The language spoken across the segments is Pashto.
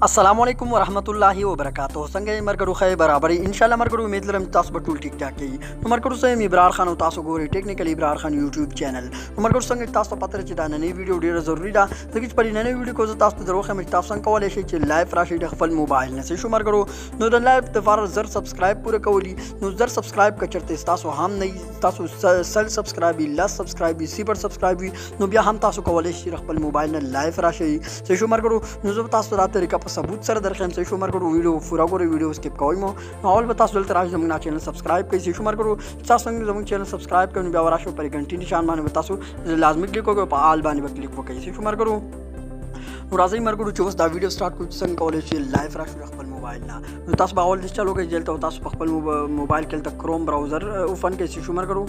अस्सलामुअलैकुम वरहमतुल्लाहि वबरकातुहू څنګه یې مرګرو خی برابرې ان شاء الله مرګرو امید لرم تاسو به ټول ټیک ټاک یې نو مرګرو سم ابرار خان او تاسو ګوري ټیکنیکل ابرار خان یوټیوب چینل نو مرګرو څنګه تاسو پته چې دا نننی ویډیو ډیره ضروری ده ځکه چې په نننی ویډیو کې تاسو ته دروخه مې تاسو څنګه کولای شئ چې لایو راشي د خپل موبایل نه شو مرګرو نو د لایو د فار زر سبسکرایب پوره کولی نو زر سبسکرایب کچرته تاسو هم نه تاسو سل سبسکرایب لا سبسکرایب سیپر سبسکرایب نو بیا هم تاسو کولای شئ خپل موبایل نه لایو راشي شو مرګرو نو زه تاسو راته طریقه په ثبوت سره درخم شو مرګرو ویډیو پورا ګورئ ویډیو سکپ کوئ مو اول به تاسو دلته راشئ زموږ چینل سبسکرایب کړئ شو مرګرو تاسو څنګه زموږ چینل سبسکرایب کړئ بیا راشئ پر غنټې نشان باندې تاسو لازمي کلیک وکړئ په آل باندې کلیک وکړئ شو مرګرو نو راځئ مرګرو چې اوس دا ویډیو سٹارټ کوو څنګه کولای شئ لایو راشئ خپل موبایل نه نو تاسو به اول چالو کړئ دلته تاسو په خپل موبایل کې تل کروم براوزر اوپن کړئ شو مرګرو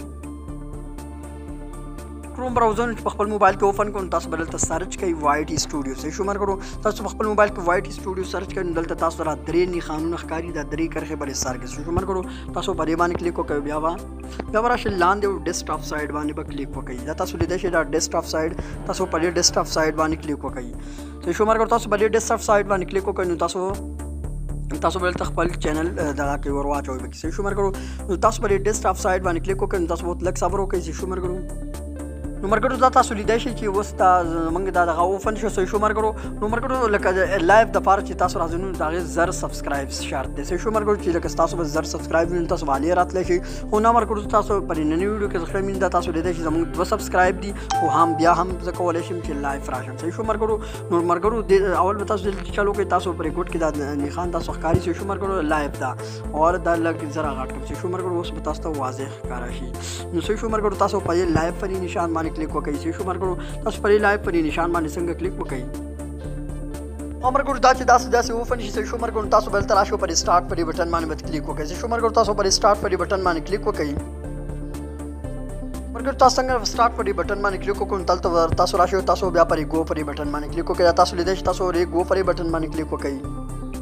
کروم براوزر په خپل موبایل کې اوپن کړئ تاسو بدلته سرچ کوئ وایټ سټوډیو سه شو مرګرو تاسو په خپل موبایل کې وایټ سټوډیو سرچ کړئ دلته تاسو را درې نه قانون ښکاری د درې کرخه بل سر کې شو مرګرو تاسو په دې باندې کلیک وکړئ بیا راشه لاندې ډیسکټاپ سایډ باندې به کلیک وکړئ دا تاسو لیدئ چې دا ډیسکټاپ سایډ تاسو په دې ډیسکټاپ سایډ باندې کلیک وکړئ شو مرګرو تاسو په دې ډیسکټاپ سایډ باندې کلیک وکړئ نو تاسو بل خپل چینل دغه کې ورواچوي بکې شو مرګرو نو تاسو په دې ډیسکټاپ سایډ باندې کلیک وکړئ تاسو وخت لږ صبر وکړئ شو مرګرو نو مرګرو دا تاسو لیدای شئ چې اوس موږ دا دغه اوپن شو مرګرو نو مرګرو لکه لایو د پاره چې تاسو راځئ نو دغه زر سبسکرایب شرط دی شو مرګرو چې لکه تاسو به زر سبسکرایب نو تاسو باندې راتلی شئ خو نه مرګرو تاسو په نننی ویډیو کې ځکه مين دا تاسو لیدای شئ زموږ 2 سبسکرایب دي او هم بیا هم زه کولی شم چې لایو راشم شو مرګرو نو مرګرو اول به تاسو چالو کوئ تاسو پر ریکورډ کې دا نښان تاسو ښکاري شو مرګرو لایو دا او دا لږ زرا غټ شو مرګرو اوس به تاسو ته واضح ښکارا شي نو شو مرګرو تاسو په لایو پر نشان باندې کلیک وکړئ شو مرګرو تاسو پر لایو پر نشان باندې څنګه کلیک وکړئ مرګرو دا چې داسې اوپن شي شو مرګرو تاسو بل تر راشو پر سٹارټ پر بٹن باندې کلیک وکړئ شو مرګرو تاسو پر سٹارټ پر بٹن باندې کلیک وکړئ مرګرو تاسو څنګه سٹارټ پر بٹن باندې کلیک وکړئ تلته تاسو راشو تاسو بیا پر گو پر بٹن باندې کلیک وکړئ تاسو لیدئ چې تاسو ری گو پر بٹن باندې کلیک وکړئ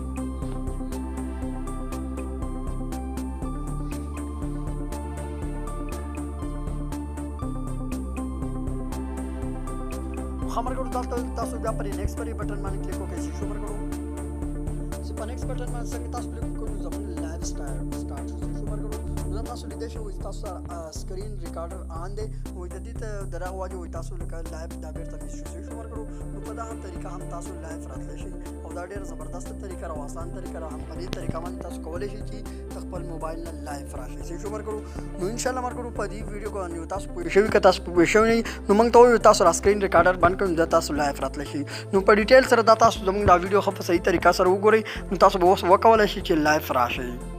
مرګرو تاسو بیا پر نیکسټ پر بٹن باندې کلیک وکړئ شو مرګرو چې په نیکسټ بٹن باندې څنګه تاسو کلیک وکړئ زموږ لایو سٹارټ شو مرګرو نو تاسو لیدئ چې تاسو سکرین ریکارډر آن دی او د دې ته درغه واجو تاسو لکه لایو دا بیرته شو مرګرو نو په دا هم طریقه هم تاسو لایو راتلی شئ او دا ډېر زبردست طریقه او آسان طریقه هم په دې طریقه باندې تاسو کولی شئ چې خپل موبایل نه لایو راشئ شو مرګرو نو ان شاء الله مرګرو په دې ویډیو باندې تاسو پوه شئ که تاسو پوه شئ نو موږ ته وایو تاسو را سکرین ریکارډر بند کړئ دا تاسو لایو راتلی شئ نو په ډیټیل سره دا تاسو زموږ دا ویډیو خو په صحیح طریقه سره وګورئ نو تاسو به اوس وکولی شئ چې لایو راشئ